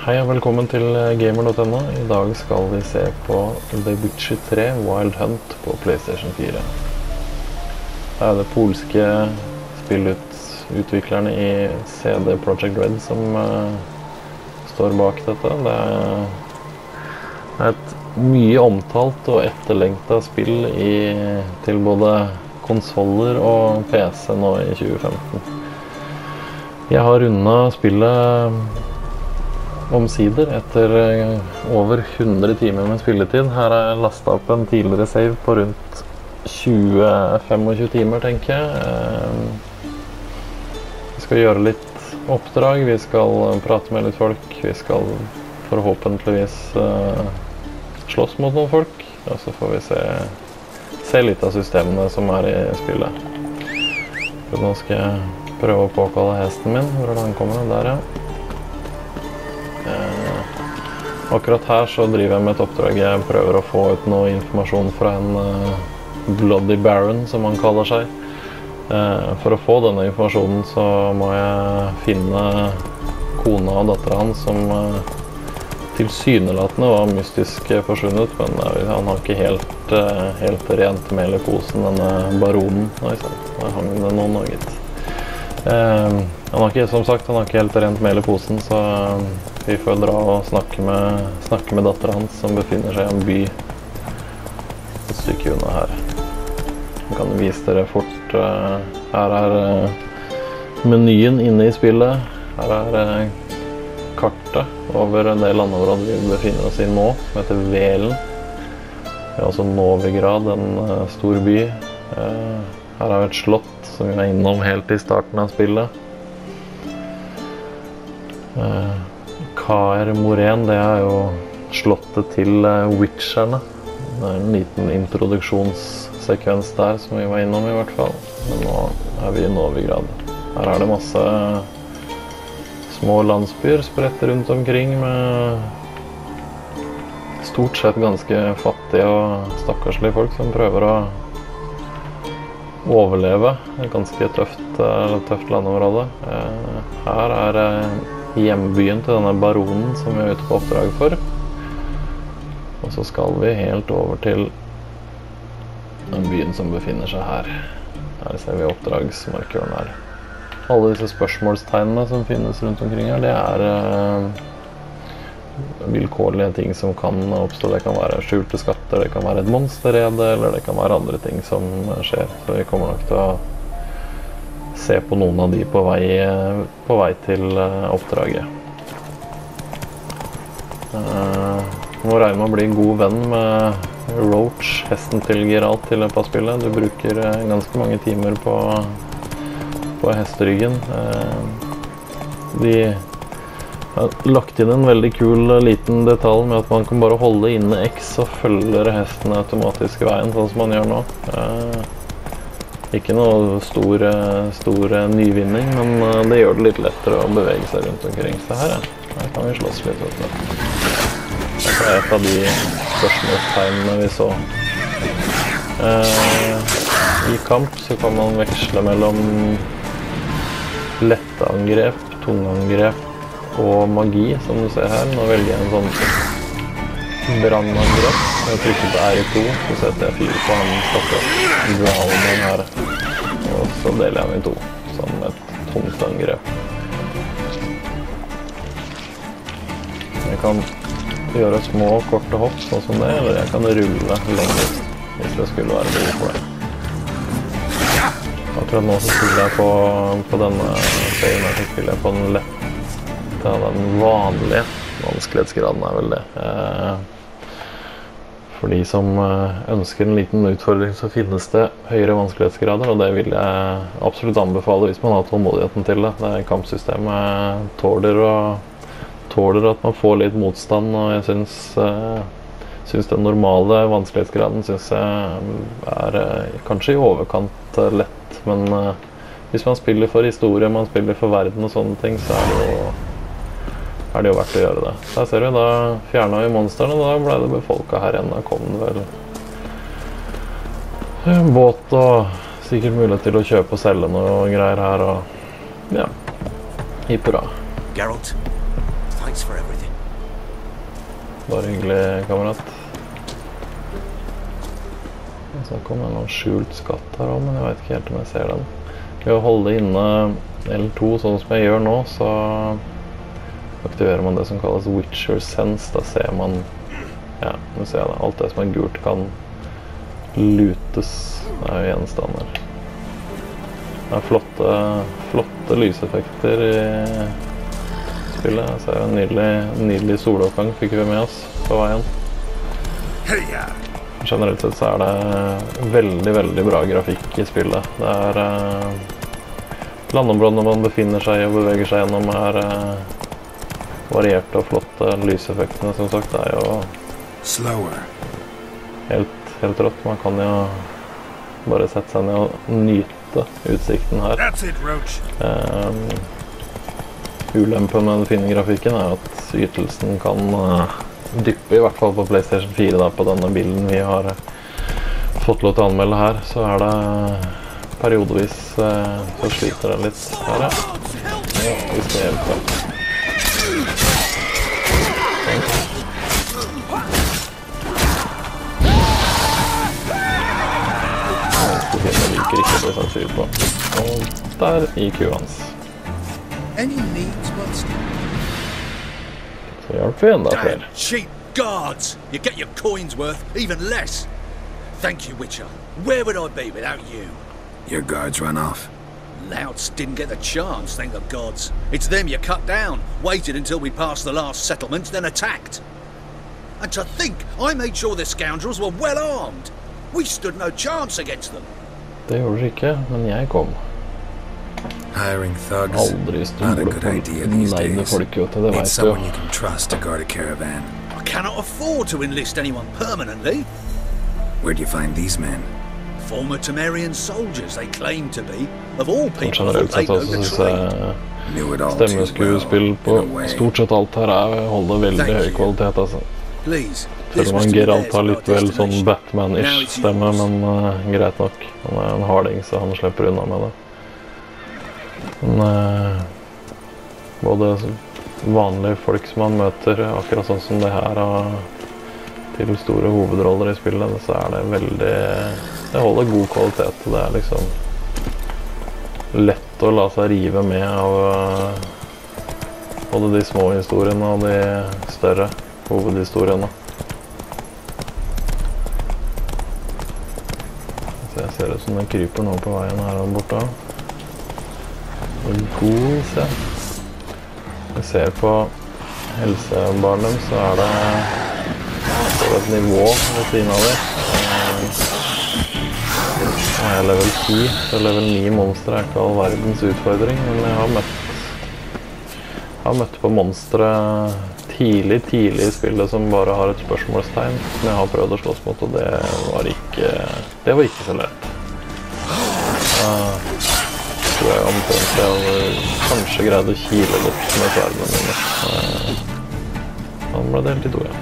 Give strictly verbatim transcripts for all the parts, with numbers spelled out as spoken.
Hei og velkommen til gamer punktum no. I dag skal vi se på The Witcher tre Wild Hunt på PlayStation fire. Det er det polske spillutviklerne i C D Projekt Red som uh, står bak dette. Det er et mye omtalt og etterlengtet spill i, til både konsoller og P C nå i tjue femten. Jeg har rundet spillet omsider etter over hundre timer med spilletid. Her har jeg lastet opp en tidligere save på rundt tjue til tjuefem timer, tenker jeg. Vi skal gjøre litt oppdrag, vi skal prate med litt folk, vi skal forhåpentligvis slåss mot noen folk, og så får vi se, se litt av systemene som er i spillet. Så nå skal jeg prøve å påkalle hesten min. Hvor er det han kommer? Der, ja. Eh, akkurat her så driver jeg med et oppdrag. Jeg prøver å få ut noe informasjon fra en uh, Bloody Baron, som han kaller seg. Eh, for å få denne informasjonen så må jeg finne kona og datteren hans som uh, tilsynelatende var mystisk forsvunnet, men uh, han har ikke helt, uh, helt rent mel i posen, denne baronen. Oi, sant. Der hang det noen nå, gitt. Eh, han har ikke, som sagt, han har ikke helt rent mel i posen, så vi får dra og snakke med, snakke med datteren hans, som befinner seg i en by et stykke unna her. Jeg kan vise dere fort. Uh, her er uh, menyen inne i spillet. Her er uh, kartet over en del landområder vi befinner oss i nå, som heter Velen. Det er altså Novigrad, en uh, stor by. Uh, her har vi et slott som vi er innom helt i starten av spillet. Uh, Kaer Morhen, det er jo slottet til uh, Witcherne. Det er en liten introduksjonssekvens der som vi var innom i hvert fall. Men nå er vi i Novigrad. Her er det masse små landsbyer spredt rundt omkring med stort sett ganske fattige og stakkarslige folk som prøver å overleve. Det er et ganske tøft, uh, tøft landområde. Uh, her er uh, hjembyen til denne baronen som vi er ute på oppdrag for. Og så skal vi helt over til den byen som befinner seg her. Her ser vi oppdragsmarkøren her. Alle disse spørsmålstegnene som finnes rundt omkring her, det er uh, vilkårlige ting som kan oppstå. Det kan være skjulte skatter, det kan være et monsterrede, eller det kan være andre ting som skjer. Så vi kommer nok til å se på noen av de på vei, på vei til oppdraget. Uh, nå regner med å bli en god venn med Roach, hesten til Geralt til løpet av spillet. Du bruker ganske mange timer på, på hesteryggen. Uh, de har lagt inn en veldig kul liten detalj med at man kan bare holde inne X og følger hesten automatisk i veien, sånn som man gjør nå. Uh, Ikke noe stor, stor nyvinning, men det gjør det litt lettere å bevege seg rundt omkring. Så her, ja. Her kan vi slåss litt. Dette er et av de spørsmålstegnene vi så. Eh, I kamp så kan man veksle mellom lette angrep, tungangrep og magi, som du ser her. Nå velger jeg en sånn brannangrep. Jeg trykker på R to, så setter jeg fyr på han stakkars Drownen her. Og så deler jeg den i to, som et tungt angrep. Jeg kan gjøre små, korte hopp, sånn som det, eller jeg kan rulle lenger, hvis det skulle være behov for det. Akkurat nå så spiller jeg på, på denne serien her, så spiller jeg på den lette, den vanlige. Vanskelighetsgraden er vel det. Eh, For de som ønsker en liten utfordring, så finnes det høyere vanskelighetsgrader, og det vil jeg absolutt anbefale hvis man har tålmodigheten til det. Det kampsystemet tåler, og, tåler at man får litt motstand, og jeg synes, synes den normale vanskelighetsgraden synes jeg er kanskje i overkant lett, men hvis man spiller for historie, man spiller for verden og sånne ting, så er det jo er det jo verdt å gjøre det. Der ser vi, da fjernet vi monsterne, og da ble det befolket her igjen. Da kom det vel en båt og sikkert mulighet til å kjøpe og selge noe greier her, og ja, hipp hurra. Geralt, thanks for everything. Bare hyggelig, kamerat. Så kommer det noen skjult skatt her også, men jeg vet ikke helt om jeg ser den. Ved å holde inne L to, sånn som jeg gjør nå, så aktiverer man det som kalles Witcher Sense. Da ser man, ja, nå ser jeg det, alt det som er gult kan lutes. Det er jo gjenstander. Det er flotte, flotte lyseffekter i spillet. Jeg ser jo en nydelig, nydelig soloppgang fikk vi med oss på veien. Generelt sett så er det veldig, veldig bra grafikk i spillet. Det er eh, landområdene man befinner seg i og beveger seg gjennom er eh, varierte og flotte. Lyseffektene, som sagt, det er jo helt, helt rått. Man kan jo bare sette seg ned og nyte utsikten her. Eh, ulempen med den fine grafikken er at ytelsen kan eh, dyppe, i hvert fall på PlayStation fire da, på denne bilden vi har fått lov til å anmelde her, så er det periodevis eh, så sliter det litt her, ja. Ja, vi skal hjelpe. Jeg liker ikke det som syr på. Og der gikk jo hans. Så hjelper vi enda flere. Cheap guards! You get your coins worth, even less. Thank you, Witcher. Where would I be without you? Your guards run off. Louts didn't get the chance, thank the gods. It's them you cut down, waited until we passed the last settlement, then attacked. And to think, I made sure the scoundrels were well armed. We stood no chance against them. Det gjorde det ikke, men jeg kom. Hiring thugs, Aldri not a stole good på idea these neide days. folk jo til, det Need vet du. someone you can trust to guard a caravan. I cannot afford to enlist anyone permanently. Where'd you find these men? Former Temerian soldiers, they claim to be. Of all Og people, generelt they sett know også the synes trade. jeg Knew it all too stemmeskuespill well, på in a way. stort sett alt her er holder veldig Thank høy you. kvalitet, altså. Please, Selv this om was han to be Geralt theirs har and litt our vel sånn destination. Batman-ish Now it's stemme, yours. men uh, greit nok. Han er en harding, så han slipper unna med det. Men uh, både vanlige folk som han møter, akkurat sånn som det her, og til store hovedroller i spillet, så er det veldig... Det holder god kvalitet. Det er liksom lett å la seg rive med av uh, både de små historiene og de større hovedhistoriene. Så jeg ser ut som den kryper nå på veien her og borte. Og god, se. Jeg ser på helsebaren dem, så er det på et nivå ved siden av det. Nå er jeg level ti, så level ni monstre er ikke all verdens utfordring, men jeg har møtt, jeg har møtt på monstre tidlig, tidlig i spillet som bare har et spørsmålstegn, som jeg har prøvd å slåss mot, og det var ikke, det var ikke så lett. Uh, tror jeg omtrent jeg kanskje greide å kile litt med sverdene mine. Uh, han ble delt i to, ja.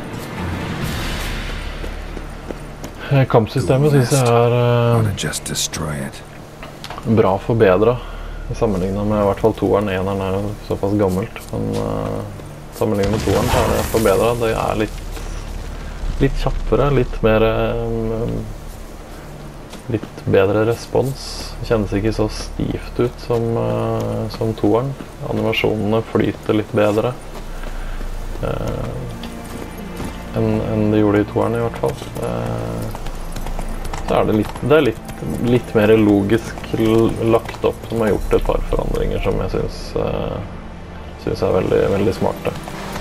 Kampsystemet synes jeg er uh, bra forbedret sammenlignet med i hvert fall toeren. Eneren er jo såpass gammelt, men uh, sammenlignet med toeren så er det forbedret. Det er litt, litt kjappere, litt mer um, litt bedre respons. Det kjennes ikke så stivt ut som, uh, som toeren. Animasjonene flyter litt bedre uh, enn, enn de gjorde i toeren i hvert fall. Uh, så er det litt, det er litt, litt mer logisk lagt opp. De har gjort et par forandringer som jeg synes, uh, synes er veldig, veldig smarte.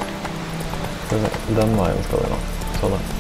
Den veien skal vi nå. Sånn ja.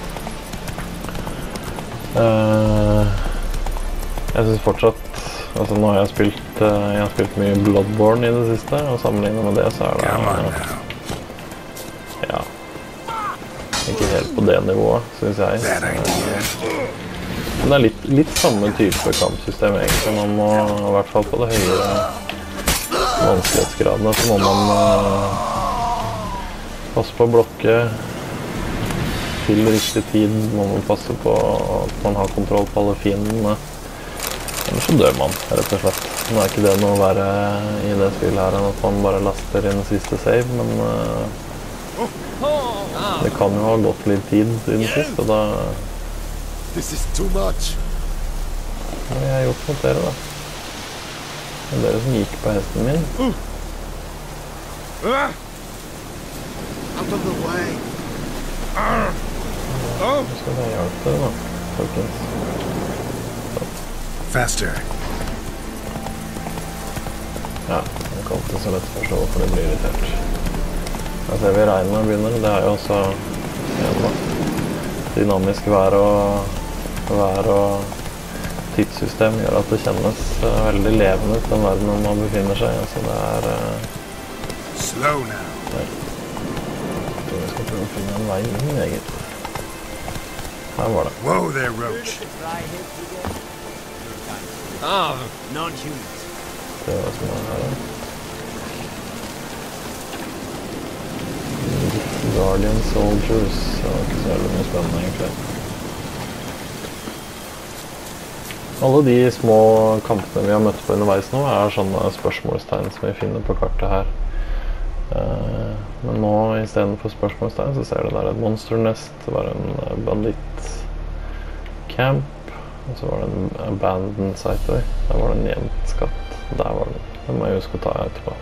Uh, jeg synes fortsatt, altså nå har jeg spilt, uh, jeg har spilt mye Bloodborne i det siste, og sammenlignet med det så er det, uh, ja, ikke helt på det nivået, synes jeg. Uh, men det er litt, litt samme type kampsystem egentlig. Man må, i hvert fall på det høyere vanskelighetsgradene, så må man uh, passe på å blokke til riktig tid, må man passe på at man har kontroll på alle fiendene. Ellers så dør man, rett og slett. Nå er ikke det noe verre i det spillet her enn at man bare laster inn siste save, men uh, Det kan jo ha gått litt tid siden sist, og da This is too much. hva har jeg gjort mot dere da? Det er dere som gikk på hesten min. Out of the way. Nå skal jeg hjelpe dere da, folkens. Faster. Ja, det kan ikke så lett forstå hvorfor det blir irritert. Her ser vi regnet begynner, det er jo også ja, da, dynamisk vær og, vær og tidssystem gjør at det kjennes uh, veldig levende ut den verden man befinner seg i, så det er... Uh, Slow now. ja. Jeg tror vi skal prøve å finne en vei inn, egentlig. Her var det. Whoa there, Roach. Ah, non-humans. Det var som er her da. Guardian Soldiers, det var ikke så veldig mye spennende egentlig. Alle de små kampene vi har møtt på underveis nå er sånne spørsmålstegn som vi finner på kartet her. Uh, men nå i stedet for spørsmålstegn så ser det der et monster nest, det var en bandit camp, og så var det en abandoned site, der var det en gjemt skatt, der var den. Den må jeg huske å ta etterpå.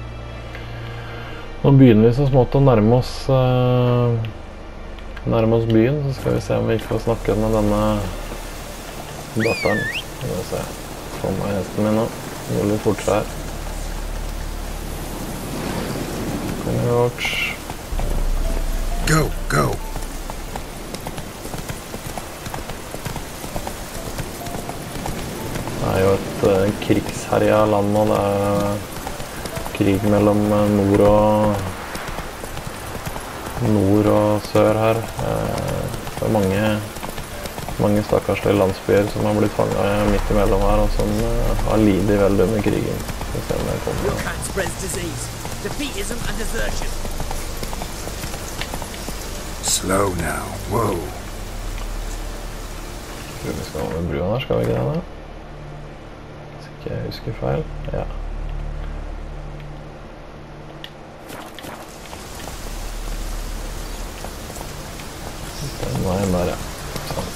Nå begynner vi så smått å nærme oss, uh, nærme oss byen, så skal vi se om vi ikke får snakke med denne datteren. Skal vi se, få meg hesten min nå, det går litt fortere her. Kom igjen, Roach. Go, go. Det er jo et uh, krigsherja land nå, det er krig mellom nord og nord og sør her. Det er mange, mange stakkarslige landsbyer som har blitt fanget midt imellom her, og som har lidet veldig under krigen. Vi ser om jeg kommer. Your kind spreads disease, defeatism and desertion. Slow now. Whoa. Vi skal over brua her, skal vi ikke det da? Hvis ikke jeg husker feil. Ja. Den der, ja. Sånn.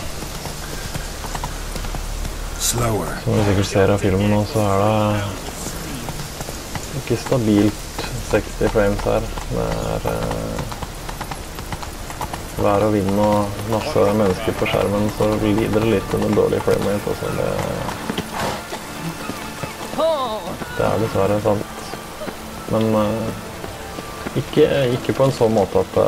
Slower. Som du sikkert ser av filmen nå, så er det ikke stabilt seksti frames her. Det er eh, vær og vind og masse mennesker på skjermen, så lider det litt under dårlig framerate. Altså det, det er dessverre sant. Men eh, ikke, ikke på en sånn måte at det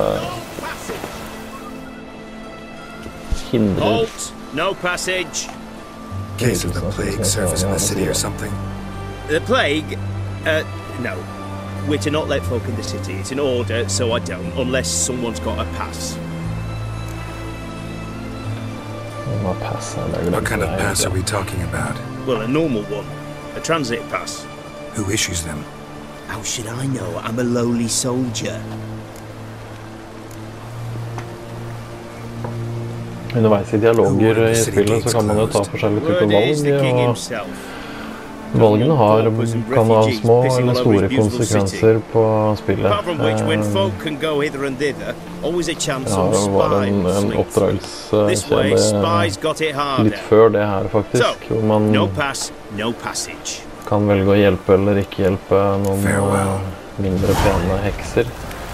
hindrer... Halt! No passage! Case of the plague surface in the city or something. The plague? Uh, no. We're to not let folk in the city. It's an order, so I don't, unless someone's got a pass. Pass, det What kind of pass are we talking about? Well, a normal one. A transit pass. Who issues them? How should I know? I'm a lowly soldier. Underveis i dialoger i spillet så kan man jo ta forskjellige typer valg, og valgene har, kan ha små eller store konsekvenser på spillet. Ja, det var en, en oppdragskjede litt før det her faktisk, hvor man kan velge å hjelpe eller ikke hjelpe noen mindre pene hekser.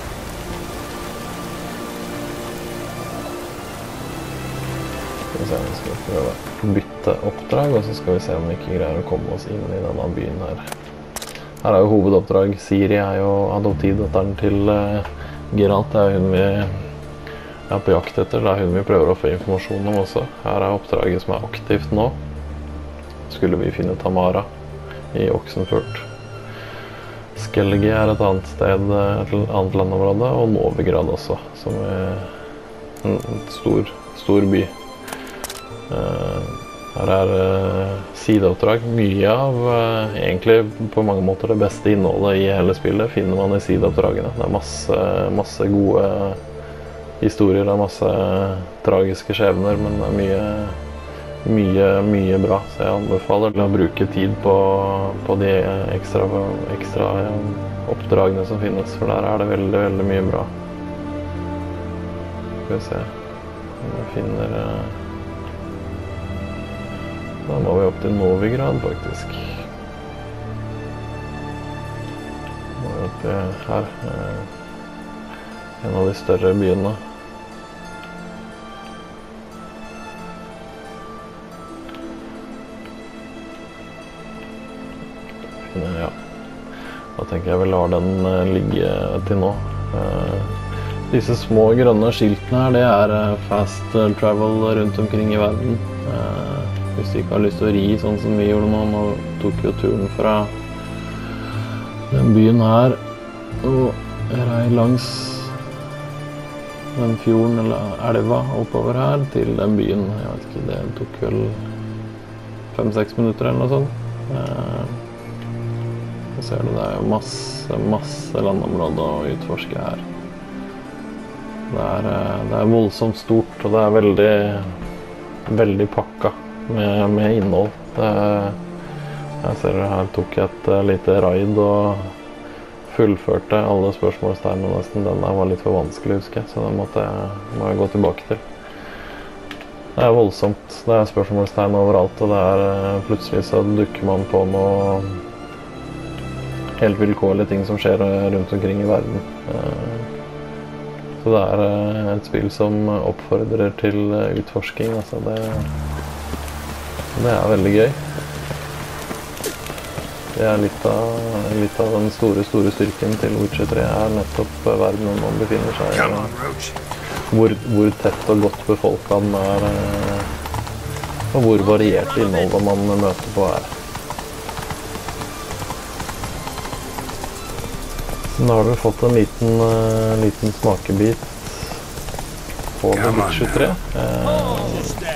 Vi skal prøve å bytte oppdrag, og så skal vi se om vi ikke greier å komme oss inn i denne byen her. Her er jo hovedoppdrag. Ciri er jo adoptivdatteren til uh, Geralt. Det er hun vi er på jakt etter. Det er hun vi prøver å få informasjon om også. Her er oppdraget som er aktivt nå. Skulle vi finne Tamara i Oxenfurt. Skellige er et annet sted, et annet landområde, og Novigrad også, som er en stor, stor by. Uh, her er uh, sideoppdrag. Mye av uh, egentlig på mange måter det beste innholdet i hele spillet finner man i sideoppdragene. Det er masse, masse gode historier, det er masse tragiske skjebner, men det er mye, mye, mye bra, så jeg anbefaler å bruke tid på, på de ekstra, ekstra oppdragene som finnes, for der er det veldig, veldig mye bra. Skal vi se om jeg finner... Da må vi opp til Novigrad, faktisk. Nå er vi oppe her, en av de større byene. Ja, da tenker jeg vi lar den ligge til nå. Disse små grønne skiltene her, det er fast travel rundt omkring i verden. Hvis du ikke har lyst til å ri sånn som vi gjorde nå, nå tok jo turen fra den byen her og rei langs den fjorden eller elva oppover her til den byen. Jeg vet ikke, det tok vel fem-seks minutter eller noe sånt. Så ser du, det er jo masse, masse landområder å utforske her. Det er, det er voldsomt stort, og det er veldig, veldig pakka med, med innhold. Det, jeg ser det her, tok et lite raid og fullførte alle spørsmålstegnene nesten. Den der var litt for vanskelig, husker jeg, så den måtte jeg, må jeg gå tilbake til. Det er voldsomt. Det er spørsmålstegn overalt, og det er plutselig så dukker man på noe helt vilkårlige ting som skjer rundt omkring i verden. Så det er et spill som oppfordrer til utforsking, altså det, det er veldig gøy. Det er litt av, litt av den store, store styrken til Witcher tre er nettopp verdenen man befinner seg i. Hvor, hvor tett og godt befolket den er, og hvor variert innholdet man møter på er. Nå har du fått en liten, uh, liten smakebit på The Witcher tre. Eh,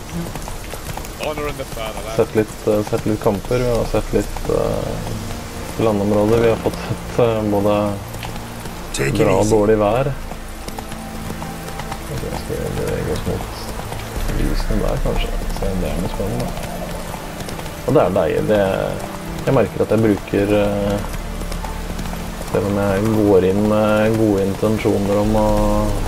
sett, litt, uh, sett litt kamper, vi har sett litt uh, landområder. Vi har fått sett uh, både bra og dårlig vær. Jeg skal bevege oss mot lysene der, kanskje. Se om det er noe spennende. Og det er deilig. Det, jeg merker at jeg bruker... Uh, Selv om jeg går inn med gode intensjoner om å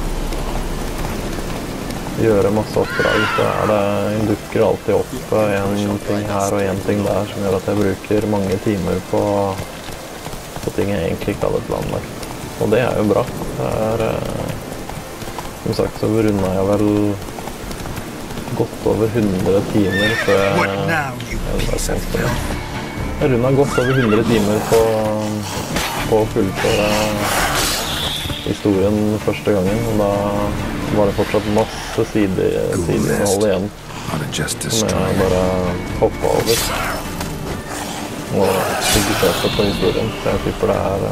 gjøre masse oppdrag, så er det, dukker alltid opp en ting her og en ting der som gjør at jeg bruker mange timer på, på ting jeg egentlig ikke hadde planlagt. Og det er jo bra. Det er, som sagt, så rundet jeg vel godt over hundre timer før jeg, jeg, jeg rundet godt over hundre timer på på å fullføre historien første gangen, og da var det fortsatt masse sideinnhold igjen som jeg bare hoppet over og fokuserte på historien. Så jeg tipper det er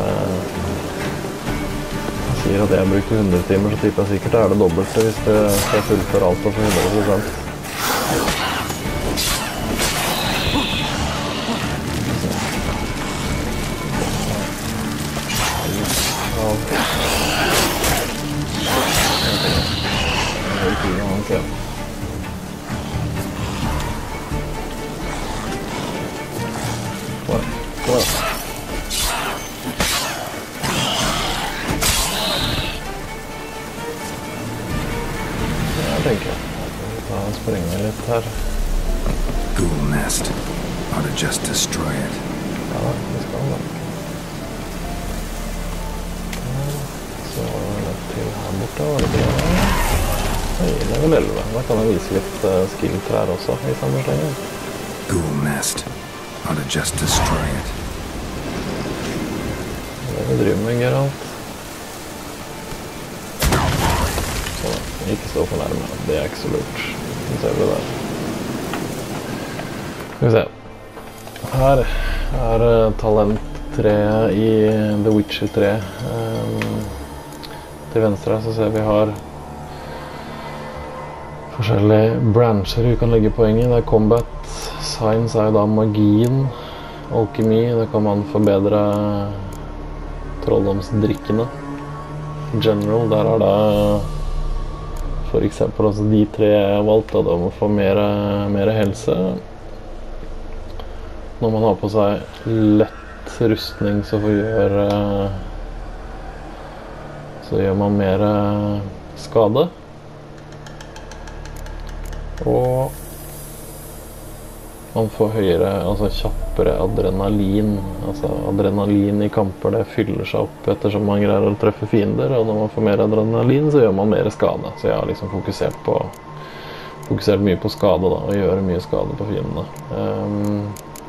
jeg sier at jeg brukte hundre timer, så tipper jeg sikkert det er det dobbelte hvis jeg skal fullføre alt på hundre prosent. Okay. What? What? Jeg tenker da springer jeg litt her. Ghoul nest. Ought to just destroy it. Ja, det skal da. Så litt til her borte, var det bra? Oi, det er vel elleve. Da kan jeg vise litt uh, skill-trær også i samme slengen. Ghoul nest. Ought to just destroy it. Det vi driver med, Geralt. Sånn, ikke stå for nærme. Det er ikke så lurt. Nå ser vi der. Skal vi se. Her er uh, talenttreet i The Witcher tre. Um, til venstre så ser vi har forskjellige brancher du kan legge poeng i. Det er combat, science er jo da magien, alkemi, det kan man forbedre trolldomsdrikkene. General, der er det For eksempel altså de tre jeg valgte, da må få mer, mer helse. Når man har på seg lett rustning, så gjør, så gjør man mer skade. Og man får høyere, altså kjappere adrenalin. Altså adrenalin i kamper, det fyller seg opp ettersom man greier å treffe fiender, og når man får mer adrenalin, så gjør man mer skade. Så jeg har liksom fokusert på fokusert mye på skade da, og gjøre mye skade på fiendene. Um,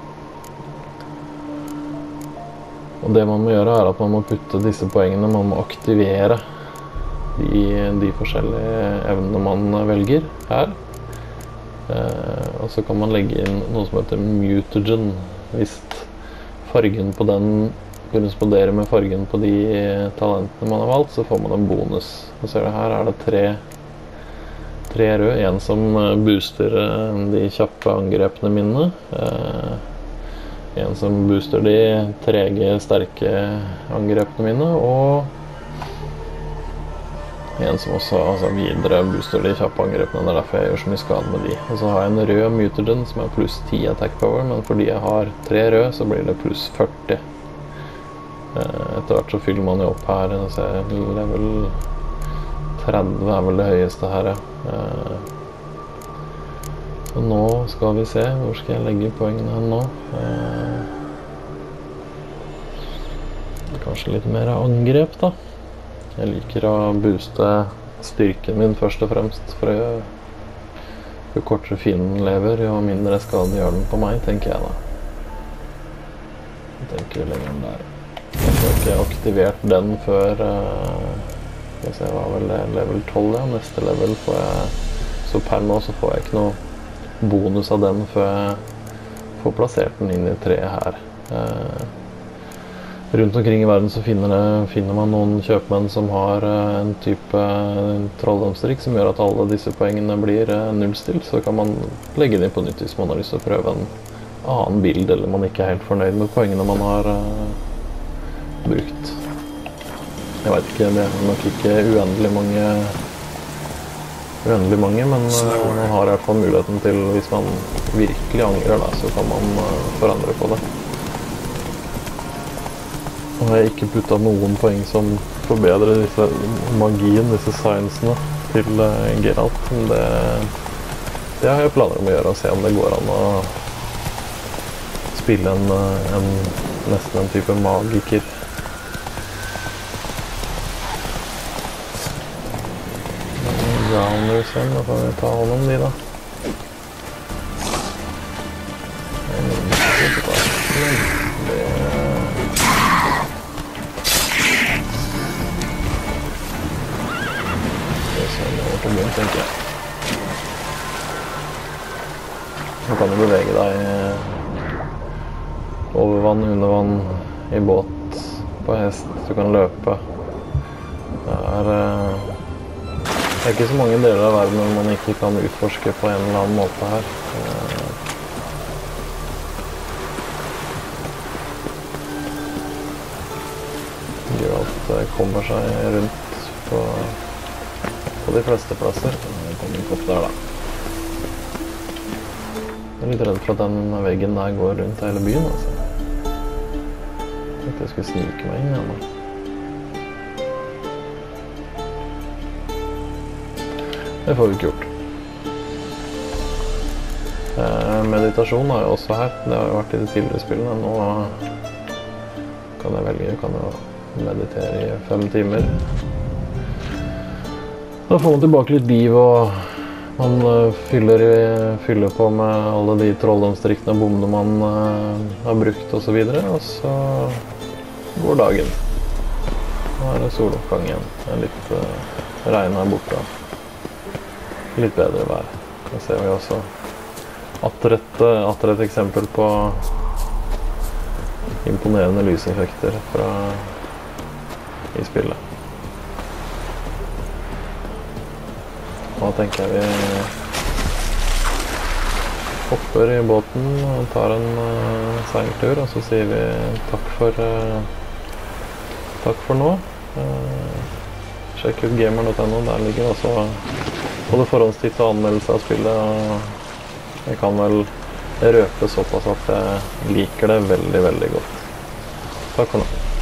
og det man må gjøre er at man må putte disse poengene, man må aktivere de, de forskjellige evnene man velger her. Uh, og så kan man legge inn noe som heter mutagen. Hvis fargen på den korresponderer med fargen på de talentene man har valgt, så får man en bonus. Og ser du her er det tre, tre rød, en som booster de kjappe angrepene mine, uh, en som booster de trege, sterke angrepene mine, og en som også altså videre booster de kjappe angrepene. Det er derfor jeg gjør så mye skade med de. Og så har jeg en rød mutagen som er pluss ti attack power, men fordi jeg har tre rød, så blir det pluss førti. Etter hvert så fyller man jo opp her. Så level tretti er vel det høyeste her, ja. Så nå skal vi se. Hvor skal jeg legge poengene her nå? Kanskje litt mer angrep, da. Jeg liker å booste styrken min først og fremst, for å jo kortere fienden lever, jo mindre skade gjør den på meg, tenker jeg da. Jeg tenker jo lenger den der. Jeg får ikke aktivert den før, uh, skal jeg se, hva er vel det, level tolv, ja, neste level får jeg, så per nå så får jeg ikke noe bonus av den før jeg får plassert den inn i treet her. Uh, Rundt omkring i verden så finner, det, finner man noen kjøpmenn som har en type trolldomsstrikk som gjør at alle disse poengene blir nullstilt, så kan man legge det inn på nytt hvis man har lyst til å prøve en annen bild, eller man ikke er helt fornøyd med poengene man har uh, brukt. Jeg vet ikke, det er nok ikke uendelig mange, uendelig mange, men uh, man har i hvert fall muligheten til, hvis man virkelig angrer da, så kan man uh, forandre på det. Nå har jeg ikke puttet noen poeng som forbedrer disse magien, disse sciencene til uh, Geralt. Men det, det har jeg planer om å gjøre, og se om det går an å spille en, en nesten en type magiker. Rounders igjen, da får vi ta hånd om de da. Tenker jeg. Du kan jo bevege deg over vann, under vann, i båt, på hest, du kan løpe. Det er, det er ikke så mange deler av verden hvor man ikke kan utforske på en eller annen måte her. Geralt kommer seg rundt på på de fleste plasser. Jeg kommer ikke opp der da. Jeg er litt redd for at den veggen der går rundt hele byen, altså. Jeg tenkte jeg skulle snike meg inn igjen da. Det får vi ikke gjort. Eh, meditasjon har jeg også her. Det har jo vært i de tidligere spillene. Nå kan jeg velge, jeg kan jo meditere i fem timer. Da får man tilbake litt liv, og man fyller, fyller på med alle de trolldomsstrikkene og bommene man uh, har brukt og så videre, og så går dagen. Nå er det soloppgang igjen. Det er litt uh, regn her borte. Litt bedre vær. Da ser vi også atter et, atter et eksempel på imponerende lyseffekter fra i spillet. Da tenker jeg vi hopper i båten og tar en uh, seiltur, og så sier vi takk for, uh, takk for nå. Uh, sjekk ut gamer punktum no, der ligger også både forhåndstitt og anmeldelse av spillet, og jeg kan vel røpe såpass at jeg liker det veldig, veldig godt. Takk for nå.